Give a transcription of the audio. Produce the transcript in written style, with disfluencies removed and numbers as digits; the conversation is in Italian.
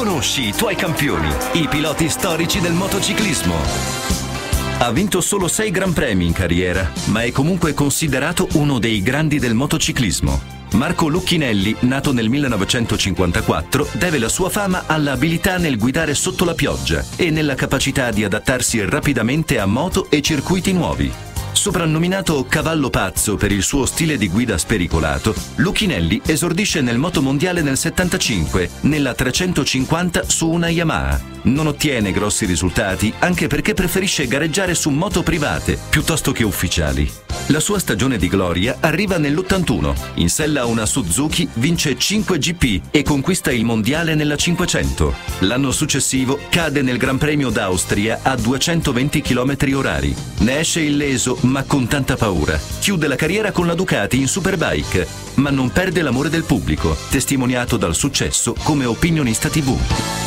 Conosci i tuoi campioni, i piloti storici del motociclismo. Ha vinto solo 6 Gran Premi in carriera, ma è comunque considerato uno dei grandi del motociclismo. Marco Lucchinelli, nato nel 1954, deve la sua fama all'abilità nel guidare sotto la pioggia e nella capacità di adattarsi rapidamente a moto e circuiti nuovi. Soprannominato Cavallo Pazzo per il suo stile di guida spericolato, Lucchinelli esordisce nel motomondiale nel 75, nella 350 su una Yamaha. Non ottiene grossi risultati anche perché preferisce gareggiare su moto private piuttosto che ufficiali. La sua stagione di gloria arriva nell'81. In sella a una Suzuki vince 5 GP e conquista il mondiale nella 500. L'anno successivo cade nel Gran Premio d'Austria a 220 km/h. Ne esce illeso ma con tanta paura. Chiude la carriera con la Ducati in Superbike, ma non perde l'amore del pubblico, testimoniato dal successo come opinionista TV.